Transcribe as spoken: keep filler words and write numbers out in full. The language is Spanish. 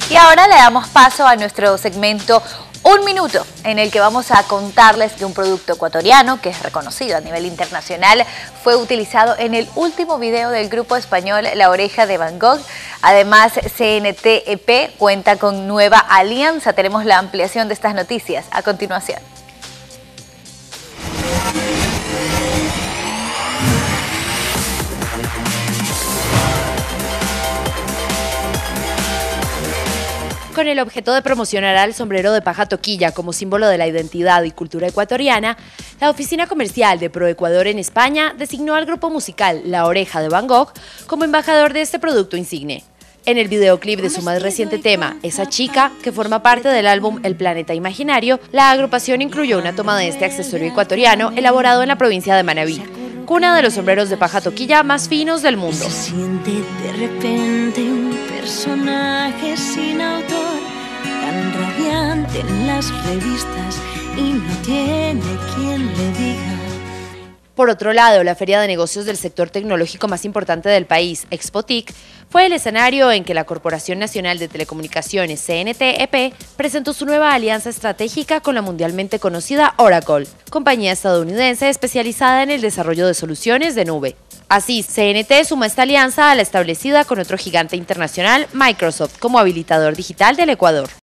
Y ahora le damos paso a nuestro segmento Un Minuto, en el que vamos a contarles que un producto ecuatoriano, que es reconocido a nivel internacional, fue utilizado en el último video del grupo español La Oreja de Van Gogh. Además, C N T E P cuenta con nueva alianza. Tenemos la ampliación de estas noticias a continuación. Con el objeto de promocionar al sombrero de paja toquilla como símbolo de la identidad y cultura ecuatoriana, la oficina comercial de ProEcuador en España designó al grupo musical La Oreja de Van Gogh como embajador de este producto insigne. En el videoclip de su más reciente tema, Esa Chica, que forma parte del álbum El Planeta Imaginario, la agrupación incluyó una toma de este accesorio ecuatoriano elaborado en la provincia de Manabí, cuna de los sombreros de paja toquilla más finos del mundo. Se siente de repente un personaje sin autor, tan radiante en las revistas y no tiene quien le diga. Por otro lado, la feria de negocios del sector tecnológico más importante del país, Expotic, fue el escenario en que la Corporación Nacional de Telecomunicaciones, C N T E P, presentó su nueva alianza estratégica con la mundialmente conocida Oracle, compañía estadounidense especializada en el desarrollo de soluciones de nube. Así, C N T suma esta alianza a la establecida con otro gigante internacional, Microsoft, como habilitador digital del Ecuador.